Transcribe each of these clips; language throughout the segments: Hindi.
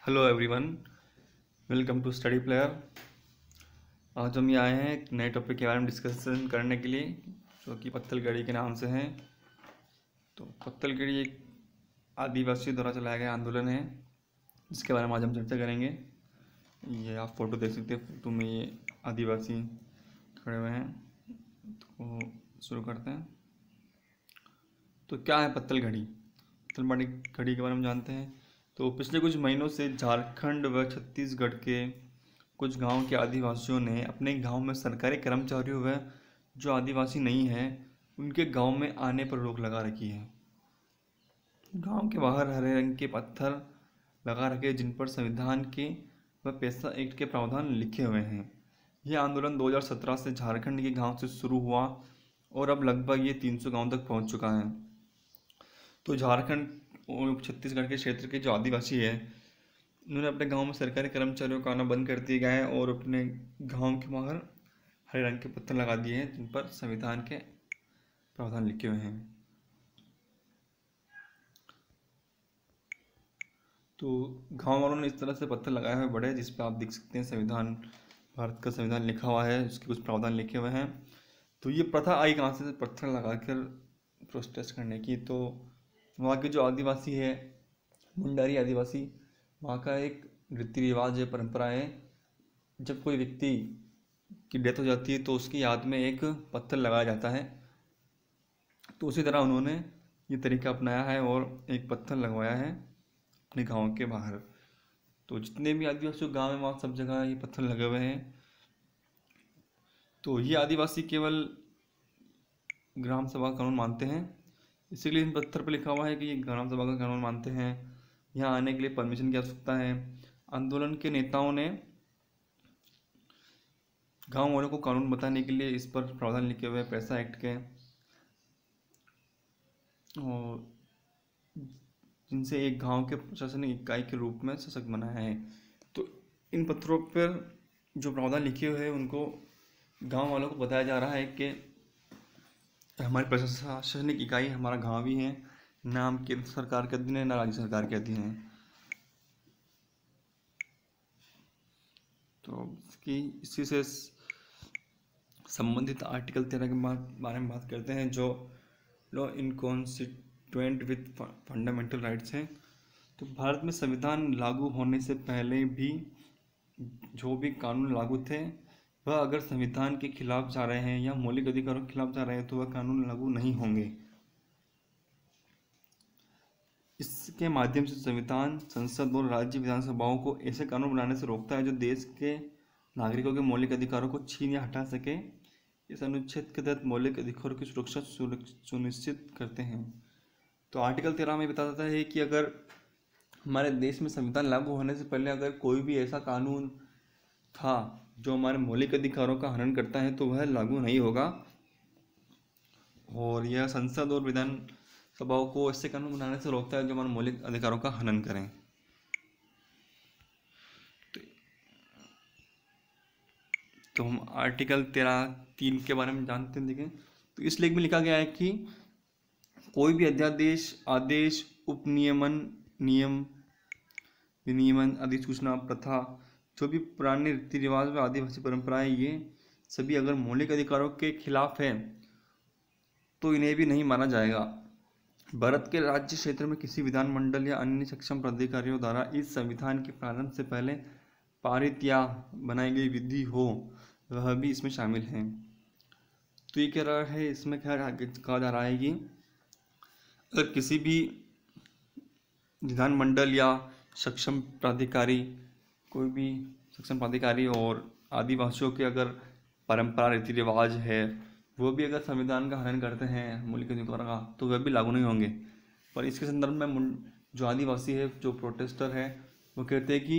Hello everyone, welcome to study player. आज हम यहाँ आए हैं एक नए टॉपिक के बारे में डिस्कशन करने के लिए, जो कि पत्तलगड़ी के नाम से है। तो पत्तलगड़ी एक आदिवासी द्वारा चलाया गया आंदोलन है, जिसके बारे में आज हम चर्चा करेंगे। ये आप फोटो देख सकते हैं, फोटो में ये आदिवासी खड़े हुए हैं। तो शुरू करते हैं। तो क्या है पत्तलगड़ी? पत्तलगड़ी के बारे में जानते हैं। तो पिछले कुछ महीनों से झारखंड व छत्तीसगढ़ के कुछ गांव के आदिवासियों ने अपने गांव में सरकारी कर्मचारियों व जो आदिवासी नहीं हैं उनके गांव में आने पर रोक लगा रखी है। गांव के बाहर हरे रंग के पत्थर लगा रखे, जिन पर संविधान के व पेशा एक्ट के प्रावधान लिखे हुए हैं। यह आंदोलन 2017 से झारखंड के गांव से शुरू हुआ और अब लगभग ये 300 गांव तक पहुंच चुका है। तो झारखंड और छत्तीसगढ़ के क्षेत्र के जो आदिवासी है, उन्होंने अपने गांव में सरकारी कर्मचारियों का आना बंद कर दिया गया है और अपने गांव के बाहर हरे रंग के पत्थर लगा दिए हैं, जिन पर संविधान के प्रावधान लिखे हुए हैं। तो गांव वालों ने इस तरह से पत्थर लगाए हुए बड़े, जिस पर आप देख सकते हैं संविधान, भारत का संविधान लिखा हुआ है, उसके कुछ प्रावधान लिखे हुए हैं। तो ये प्रथा आई कहाँ से? पत्थर लगाकर प्रोटेस्ट करने की। तो वहाँ के जो आदिवासी है, मुंडारी आदिवासी, वहाँ का एक रीति रिवाज है, परंपरा है। जब कोई व्यक्ति की डेथ हो जाती है तो उसकी याद में एक पत्थर लगाया जाता है। तो उसी तरह उन्होंने ये तरीका अपनाया है और एक पत्थर लगवाया है अपने गांव के बाहर। तो जितने भी आदिवासी गांव हैं वहाँ सब जगह ये पत्थर लगे हुए हैं। तो ये आदिवासी केवल ग्राम सभा कानून मानते हैं, इसीलिए इन पत्थर पर लिखा हुआ है कि ये ग्राम सभा का कानून मानते हैं। यहाँ आने के लिए परमिशन की आवश्यकता है। आंदोलन के नेताओं ने गांव वालों को कानून बताने के लिए इस पर प्रावधान लिखे हुए पेशा एक्ट के, और जिनसे एक गांव के प्रशासनिक इकाई के रूप में सशक्त बनाया है। तो इन पत्थरों पर जो प्रावधान लिखे हुए हैं उनको गांव वालों को बताया जा रहा है कि हमारी प्रशासनिक इकाई हमारा गांव ही है, ना हम केंद्र सरकार के अधीन है ना राज्य सरकार के अधीन है। तो इसी से संबंधित आर्टिकल 13 के बारे में बात करते हैं, जो law inconsistent with fundamental rights हैं। तो भारत में संविधान लागू होने से पहले भी जो भी कानून लागू थे, वह अगर संविधान के खिलाफ जा रहे हैं या मौलिक अधिकारों के खिलाफ जा रहे हैं तो वह कानून लागू नहीं होंगे। इसके माध्यम से संविधान संसद और राज्य विधानसभाओं को ऐसे कानून बनाने से रोकता है जो देश के नागरिकों के मौलिक अधिकारों को छीन या हटा सके। इस अनुच्छेद के तहत मौलिक अधिकारों की सुरक्षा सुनिश्चित करते हैं। तो आर्टिकल 13 में बताता है कि अगर हमारे देश में संविधान लागू होने से पहले अगर कोई भी ऐसा कानून था जो हमारे मौलिक अधिकारों का हनन करता है तो वह लागू नहीं होगा, और यह संसद और विधान सभाओं को ऐसे कानून बनाने से रोकता है जो हमारे मौलिक अधिकारों का हनन करें। तो हम आर्टिकल 13(3) के बारे में जानते हैं। देखें, तो इस लेख में लिखा गया है कि कोई भी अध्यादेश, आदेश, उपनियमन, नियम, विनियमन, अधिसूचना, प्रथा, जो भी पुराने रीति रिवाज व आदिवासी परंपराएं, ये सभी अगर मौलिक अधिकारों के खिलाफ है तो इन्हें भी नहीं माना जाएगा। भारत के राज्य क्षेत्र में किसी विधानमंडल या अन्य सक्षम प्राधिकारियों द्वारा इस संविधान के प्रारंभ से पहले पारित या बनाई गई विधि हो, वह भी इसमें शामिल है। तो ये कह रहा है, इसमें कहा जा रहा है कि अगर किसी भी विधानमंडल या सक्षम प्राधिकारी, कोई भी सक्षम प्राधिकारी और आदिवासियों के अगर परंपरा रीति रिवाज है वो भी अगर संविधान का हनन करते हैं मौलिक अधिकारों का, तो वह भी लागू नहीं होंगे। पर इसके संदर्भ में जो आदिवासी है, जो प्रोटेस्टर है, वो कहते हैं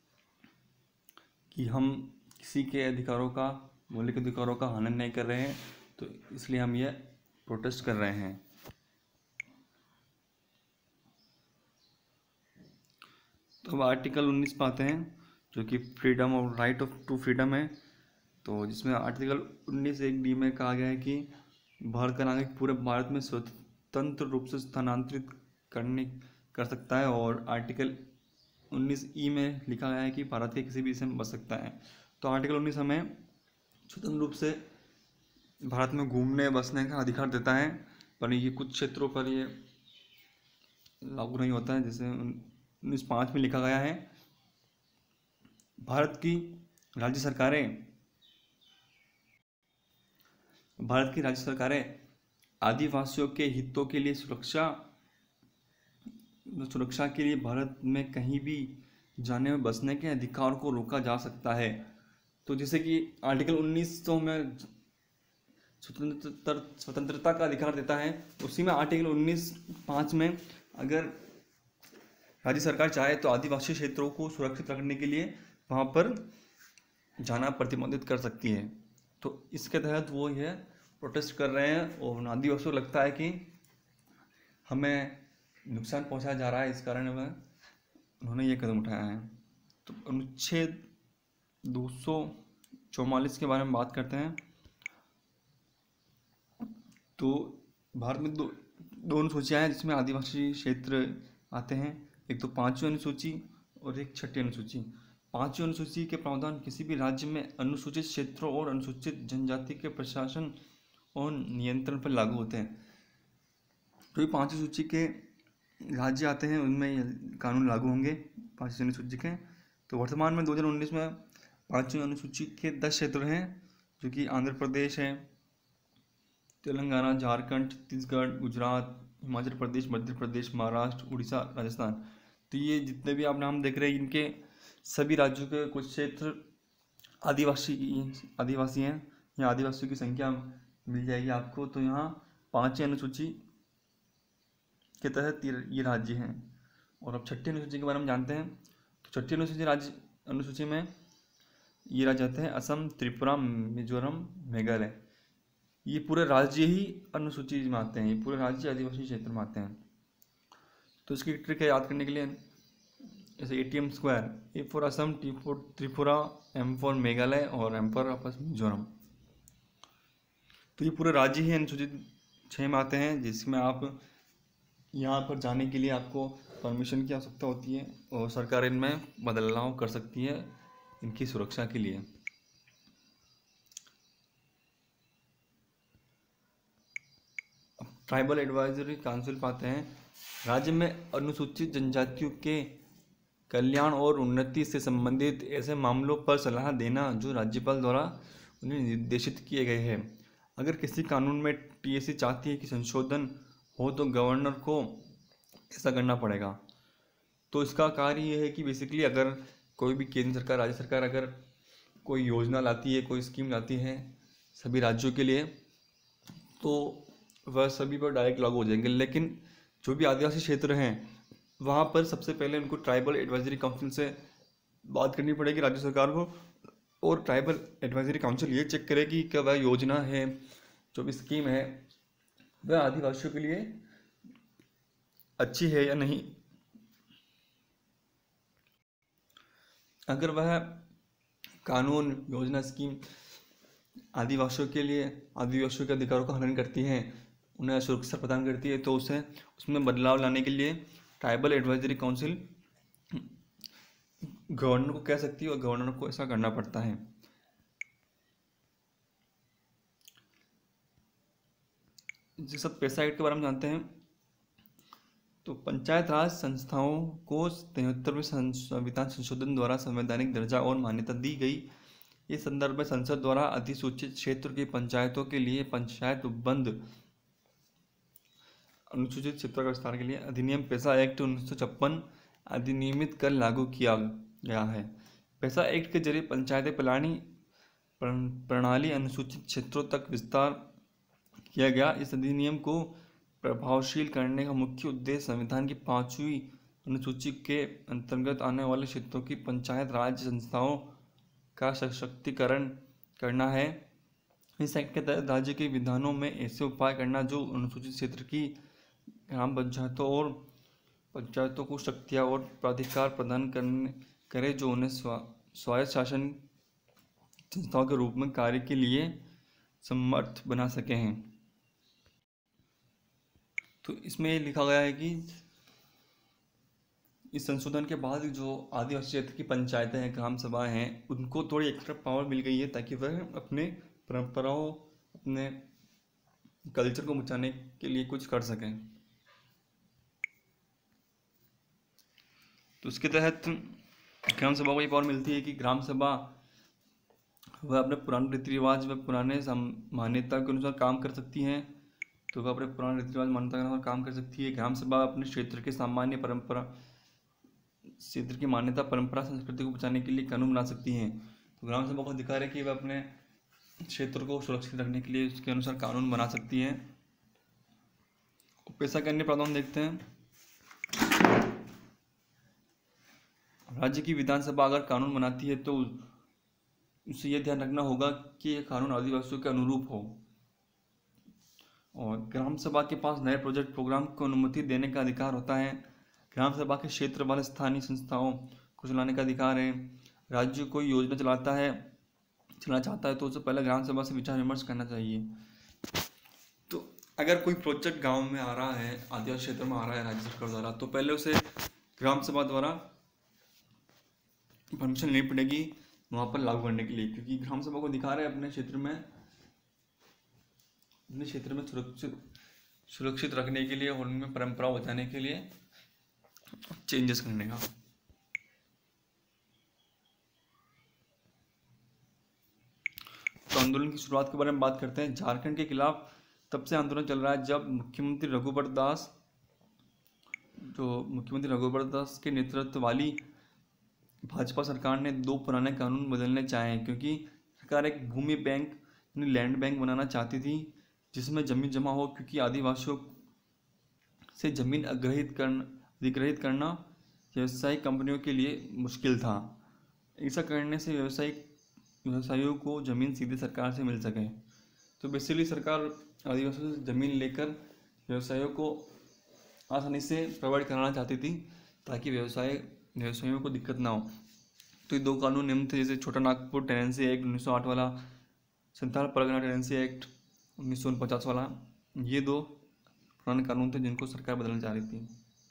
कि हम किसी के अधिकारों का, मौलिक अधिकारों का हनन नहीं कर रहे हैं, तो इसलिए हम ये प्रोटेस्ट कर रहे हैं। तो अब आर्टिकल 19 पे आते हैं, जो कि फ्रीडम और राइट ऑफ टू फ्रीडम है। तो जिसमें आर्टिकल 19(1)(d) में कहा गया है कि भारत का नागरिक पूरे भारत में स्वतंत्र रूप से स्थानांतरित कर सकता है। और आर्टिकल 19E में लिखा गया है कि भारत के किसी भी हिस्से में बस सकता है। तो आर्टिकल 19 हमें स्वतंत्र रूप से भारत में घूमने बसने का अधिकार देता है, पर ये कुछ क्षेत्रों पर ये लागू नहीं होता है। जैसे 19(5) में लिखा गया है, भारत की राज्य सरकारें आदिवासियों के हितों के लिए सुरक्षा के लिए भारत में कहीं भी जाने में बसने के अधिकार को रोका जा सकता है। तो जैसे कि आर्टिकल 19 तो हमें स्वतंत्रता का अधिकार देता है, उसी में आर्टिकल 19(5) में अगर राज्य सरकार चाहे तो आदिवासी क्षेत्रों को सुरक्षित रखने के लिए वहाँ पर जाना प्रतिबंधित कर सकती है। तो इसके तहत वो यह प्रोटेस्ट कर रहे हैं और आदिवासियों को लगता है कि हमें नुकसान पहुंचाया जा रहा है, इस कारण उन्होंने ये कदम उठाया है। तो अनुच्छेद 244 के बारे में बात करते हैं। तो भारत में दो अनुसूचियाँ हैं जिसमें आदिवासी क्षेत्र आते हैं, एक तो 5वीं अनुसूची और एक 6ठी अनुसूची। 5वीं अनुसूची के प्रावधान किसी भी राज्य में अनुसूचित क्षेत्रों और अनुसूचित जनजाति के प्रशासन और नियंत्रण पर लागू होते हैं। तो ये 5वीं सूची के राज्य आते हैं, उनमें कानून लागू होंगे 5वीं अनुसूची के। तो वर्तमान में 2019 में 5वीं अनुसूची के 10 क्षेत्र हैं, जो कि आंध्र प्रदेश है, तेलंगाना, झारखंड, छत्तीसगढ़, गुजरात, हिमाचल प्रदेश, मध्य प्रदेश, महाराष्ट्र, उड़ीसा, राजस्थान। तो ये जितने भी आप नाम देख रहे हैं, इनके सभी राज्यों के कुछ क्षेत्र आदिवासी हैं। यहाँ आदिवासियों की संख्या मिल जाएगी आपको। तो यहाँ 5वीं अनुसूची के तहत ये राज्य हैं। और अब 6ठी अनुसूची के बारे में जानते हैं। तो 6ठी अनुसूची में ये राज्य आते हैं असम, त्रिपुरा, मिजोरम, मेघालय। ये पूरे राज्य ही अनुसूची में आते हैं, ये पूरे राज्य आदिवासी क्षेत्र में आते हैं। तो इसकी ट्रिक है याद करने के लिए, जैसे ATM square, A for Assam, T for Tripura, M for Meghalaya और M फॉर आपस मिजोरम। तो ये पूरे राज्य ही अनुसूचित 6 में आते हैं, जिसमें आप यहाँ पर जाने के लिए आपको परमिशन की आवश्यकता होती है और सरकार इनमें बदलाव कर सकती है इनकी सुरक्षा के लिए। ट्राइबल एडवाइजरी काउंसिल पाते हैं, राज्य में अनुसूचित जनजातियों के कल्याण और उन्नति से संबंधित ऐसे मामलों पर सलाह देना जो राज्यपाल द्वारा उन्हें निर्देशित किए गए हैं। अगर किसी कानून में TSC चाहती है कि संशोधन हो तो गवर्नर को ऐसा करना पड़ेगा। तो इसका कार्य ये है कि बेसिकली अगर कोई भी केंद्र सरकार, राज्य सरकार अगर कोई योजना लाती है, कोई स्कीम लाती है सभी राज्यों के लिए, तो वह सभी पर डायरेक्ट लागू हो जाएंगे। लेकिन जो भी आदिवासी क्षेत्र हैं वहाँ पर सबसे पहले उनको ट्राइबल एडवाइजरी काउंसिल से बात करनी पड़ेगी राज्य सरकार को, और ट्राइबल एडवाइजरी काउंसिल ये चेक करेगी कि वह योजना है, जो भी स्कीम है, वह आदिवासियों के लिए अच्छी है या नहीं। अगर वह कानून, योजना, स्कीम आदिवासियों के अधिकारों का हनन करती है, उन्हें सुरक्षा प्रदान करती है, तो उसमें बदलाव लाने के लिए ट्राइबल एडवाइजरी काउंसिल गवर्नर को कह सकती है और गवर्नर को ऐसा करना पड़ता है। जैसे पैसा एक्ट के बारे में जानते हैं, तो पंचायत राज संस्थाओं को 73वें संविधान संशोधन द्वारा संवैधानिक दर्जा और मान्यता दी गई। इस संदर्भ में संसद द्वारा अधिसूचित क्षेत्र की पंचायतों के लिए पंचायत बंद अनुसूचित क्षेत्रों का विस्तार के लिए अधिनियम पैसा एक्ट 1956 अधिनियमित कर लागू किया गया है। पैसा एक्ट के जरिए पंचायती प्रणाली अनुसूचित क्षेत्रों तक विस्तार किया गया। इस अधिनियम को प्रभावशील करने का मुख्य उद्देश्य संविधान की 5वीं अनुसूची के अंतर्गत आने वाले क्षेत्रों की पंचायत राज संस्थाओं का सशक्तिकरण करना है। इस एक्ट के तहत राज्य के विधानों में ऐसे उपाय करना जो अनुसूचित क्षेत्र की ग्राम पंचायतों और पंचायतों को शक्तियाँ और प्राधिकार प्रदान करे जो उन्हें स्वायत्त शासन संस्थाओं के रूप में कार्य के लिए समर्थ बना सके हैं। तो इसमें लिखा गया है कि इस संशोधन के बाद जो आदिवासी क्षेत्र की पंचायतें हैं, ग्राम सभाएं हैं, उनको थोड़ी एक्स्ट्रा पावर मिल गई है ताकि वह अपने परंपराओं, अपने कल्चर को बचाने के लिए कुछ कर सकें। तो उसके तहत ग्राम सभा को ये पावर मिलती है कि ग्राम सभा वह अपने पुराने रीति रिवाज व पुराने मान्यता के अनुसार काम कर सकती हैं। तो वह अपने पुराने रीति रिवाज मान्यता के अनुसार काम कर सकती है। ग्राम सभा अपने क्षेत्र के सामान्य परंपरा, क्षेत्र की मान्यता, परंपरा, संस्कृति को बचाने के लिए कानून बना सकती हैं। तो ग्राम सभा को अधिकार है कि वह अपने क्षेत्र को सुरक्षित रखने के लिए उसके अनुसार कानून बना सकती है। पेशा के अन्य प्रावधान देखते हैं। राज्य की विधानसभा अगर कानून बनाती है तो उसे यह ध्यान रखना होगा कि यह कानून आदिवासियों के अनुरूप हो। और ग्राम सभा के पास नए प्रोजेक्ट प्रोग्राम को अनुमति देने का अधिकार होता है। ग्राम सभा के क्षेत्र वाले स्थानीय संस्थाओं को चलाने का अधिकार है। राज्य कोई योजना चलाना चाहता है तो उससे पहले ग्राम सभा से विचार विमर्श करना चाहिए। तो अगर कोई प्रोजेक्ट गांव में आ रहा है, आदिवासी क्षेत्र में आ रहा है राज्य सरकार द्वारा, तो पहले उसे ग्राम सभा द्वारा परमिशन लेनी पड़ेगी वहाँ पर लागू करने के लिए, क्योंकि ग्राम सभा को अधिकार है अपने क्षेत्र में सुरक्षित रखने के लिए और उनमें परंपरा बचाने के लिए चेंजेस करने का। तो आंदोलन की शुरुआत के बारे में बात करते हैं। झारखंड के खिलाफ तब से आंदोलन चल रहा है जब मुख्यमंत्री रघुबर दास के नेतृत्व वाली भाजपा सरकार ने 2 पुराने कानून बदलने चाहे, क्योंकि सरकार एक भूमि बैंक यानी लैंड बैंक बनाना चाहती थी जिसमें जमीन जमा हो, क्योंकि आदिवासियों से जमीन अधिग्रहित करना व्यावसायिक कंपनियों के लिए मुश्किल था। ऐसा करने से व्यवसायियों को जमीन सीधे सरकार से मिल सके। तो बेसिकली सरकार आदिवासियों से ज़मीन लेकर व्यवसायियों को आसानी से प्रोवाइड कराना चाहती थी ताकि व्यवसायियों को दिक्कत ना हो। तो ये 2 कानून निम्न थे, जैसे छोटा नागपुर टेनेंसी एक्ट 1908 वाला, संथाल परगना टेनेंसी एक्ट 1949 वाला। ये 2 पुराने कानून थे जिनको सरकार बदलना चाह रही थी।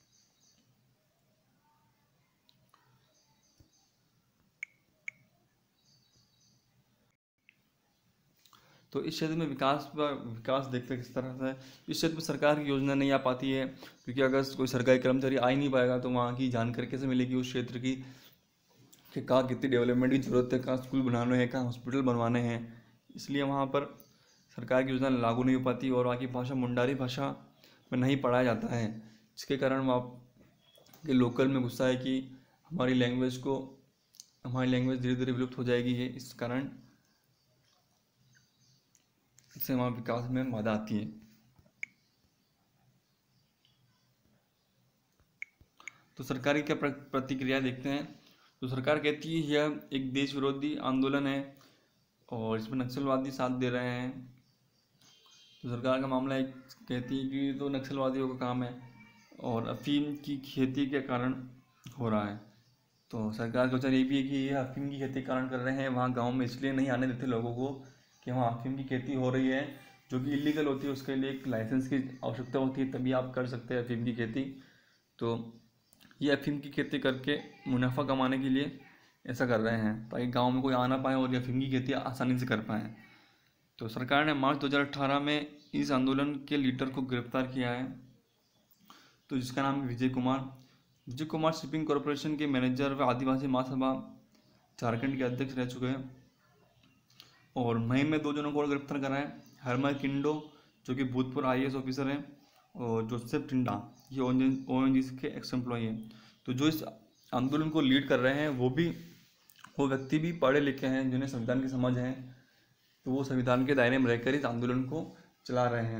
तो इस क्षेत्र में विकास देखते किस तरह से इस क्षेत्र में सरकार की योजना नहीं आ पाती है, क्योंकि अगर कोई सरकारी कर्मचारी आ ही नहीं पाएगा तो वहाँ की जानकारी कैसे मिलेगी उस क्षेत्र की कि कहाँ कितनी डेवलपमेंट की जरूरत है, कहाँ स्कूल बनाने हैं, कहाँ हॉस्पिटल बनवाने हैं। इसलिए वहाँ पर सरकार की योजना लागू नहीं हो पाती और वहाँ की भाषा मुंडारी भाषा में नहीं पढ़ाया जाता है, जिसके कारण वहाँ के लोकल में गुस्सा है कि हमारी लैंग्वेज धीरे धीरे विलुप्त हो जाएगी है। इस कारण इससे वहाँ विकास में बाधा आती है। तो सरकार की क्या प्रतिक्रिया देखते हैं। तो सरकार कहती है यह एक देश विरोधी आंदोलन है और इसमें नक्सलवादी साथ दे रहे हैं। तो सरकार का मामला कहती है कि तो नक्सलवादियों का काम है और अफीम की खेती के कारण हो रहा है। तो सरकार का विचार ये भी है कि ये अफीम की खेती कारण कर रहे हैं, वहाँ गाँव में इसलिए नहीं आने देते लोगों को कि वहाँ अफीम की खेती हो रही है जो कि इलीगल होती है, उसके लिए एक लाइसेंस की आवश्यकता होती है, तभी आप कर सकते हैं अफीम की खेती। तो ये अफीम की खेती करके मुनाफा कमाने के लिए ऐसा कर रहे हैं ताकि गांव में कोई आ ना पाए और ये अफीम की खेती आसानी से कर पाएँ। तो सरकार ने मार्च 2018 में इस आंदोलन के लीडर को गिरफ्तार किया है, तो जिसका नाम है विजय कुमार शिपिंग कॉरपोरेशन के मैनेजर व आदिवासी महासभा झारखंड के अध्यक्ष रह चुके हैं। और मई में 2 जनों को और गिरफ्तार करा है। हरमल किंडो जो कि भूतपूर्व IAS ऑफिसर हैं और जोसेफ टिंडा ये ONGC के एक्स एम्प्लॉई हैं। तो जो इस आंदोलन को लीड कर रहे हैं वो व्यक्ति भी पढ़े लिखे हैं, जिन्हें संविधान की समझ है, तो वो संविधान के दायरे में रहकर इस आंदोलन को चला रहे हैं।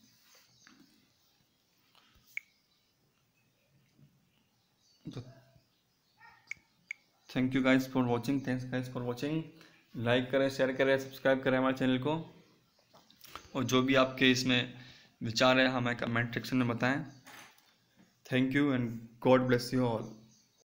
तो thank you guys for watching. Like करें, शेयर करें, सब्सक्राइब करें हमारे चैनल को, और जो भी आपके इसमें विचार है हमें कमेंट सेक्शन में बताएं। Thank you and God bless you all.